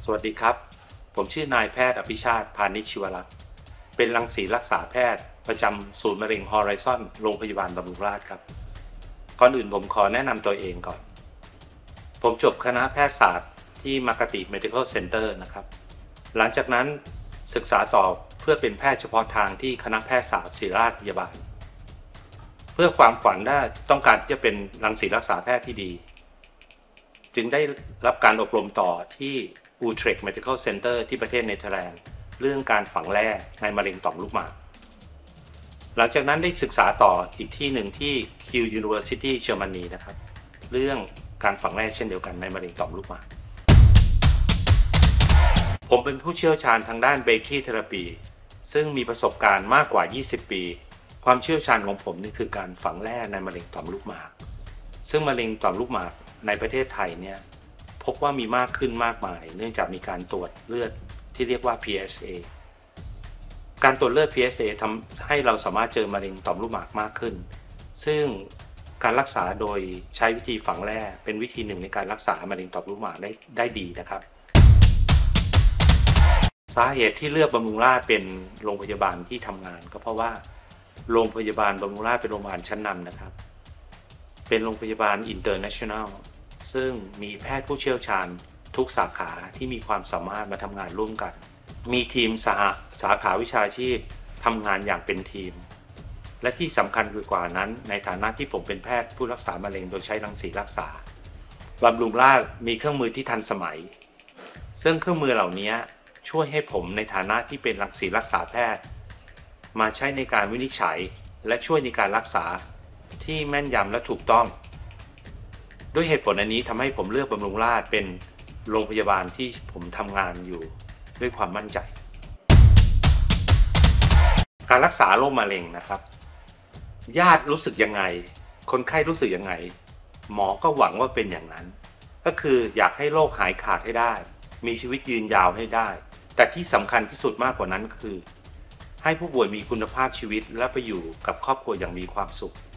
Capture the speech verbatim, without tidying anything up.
สวัสดีครับผมชื่อนายแพทย์อภิชาติพานิชชิวรักษ์เป็นรังสีรักษาแพทย์ประจำศูนย์มะเร็งฮอริซอนโรงพยาบาลบำรุงราษฎร์ครับก่อนอื่นผมขอแนะนำตัวเองก่อนผมจบคณะแพทยศาสตร์ที่มากติ Medical Center นะครับหลังจากนั้นศึกษาต่อเพื่อเป็นแพทย์เฉพาะทางที่คณะแพทยศาสตร์ศิริราชพยาบาลเพื่อความฝันว่าต้องการที่จะเป็นรังสีรักษาแพทย์ที่ดีจึงได้รับการอบรมต่อที่ Utrecht Medical Center ที่ประเทศเนเธอร์แลนด์เรื่องการฝังแร่ในมะเร็งต่อมลูกหมากหลังจากนั้นได้ศึกษาต่ออีกที่หนึ่งที่ Kiel University เยอรมนีนะครับเรื่องการฝังแร่เช่นเดียวกันในมะเร็งต่อมลูกหมากผมเป็นผู้เชี่ยวชาญทางด้านเบคีเทอราปีซึ่งมีประสบการณ์มากกว่ายี่สิบปีความเชี่ยวชาญของผมนี่คือการฝังแร่ในมะเร็งต่อมลูกหมากซึ่งมะเร็งต่อมลูกหมากในประเทศไทยเนี่ยพบว่ามีมากขึ้นมากมายเนื่องจากมีการตรวจเลือดที่เรียกว่า พี เอส เอ การตรวจเลือด พี เอส เอ ทำให้เราสามารถเจอมะเร็งต่อมลูกหมากมากขึ้นซึ่งการรักษาโดยใช้วิธีฝังแร่เป็นวิธีหนึ่งในการรักษามะเร็งต่อมลูกหมากได้ได้ดีนะครับสาเหตุที่เลือกบำรุงราษฎร์เป็นโรงพยาบาลที่ทำงานก็เพราะว่าโรงพยาบาลบำรุงราษฎร์เป็นโรงพยาบาลชั้นนำนะครับเป็นโรงพยาบาล International ซึ่งมีแพทย์ผู้เชี่ยวชาญทุกสาขาที่มีความสามารถมาทำงานร่วมกันมีทีมสหสาขาวิชาชีพทำงานอย่างเป็นทีมและที่สำคัญกว่านั้นในฐานะที่ผมเป็นแพทย์ผู้รักษามะเร็งโดยใช้รังสีรักษาบำรุงราษฎร์มีเครื่องมือที่ทันสมัยซึ่งเครื่องมือเหล่านี้ช่วยให้ผมในฐานะที่เป็นรังสีรักษาแพทย์มาใช้ในการวินิจฉัยและช่วยในการรักษาที่แม่นยำและถูกต้องด้วยเหตุผลอันนี้ทำให้ผมเลือกบำรุงราษฎร์เป็นโรงพยาบาลที่ผมทำงานอยู่ด้วยความมั่นใจการรักษาโรคมะเร็งนะครับญาติรู้สึกยังไงคนไข้รู้สึกยังไงหมอก็หวังว่าเป็นอย่างนั้นก็คืออยากให้โรคหายขาดให้ได้มีชีวิตยืนยาวให้ได้แต่ที่สำคัญที่สุดมากกว่านั้นคือให้ผู้ป่วยมีคุณภาพชีวิตและไปอยู่กับครอบครัวอย่างมีความสุข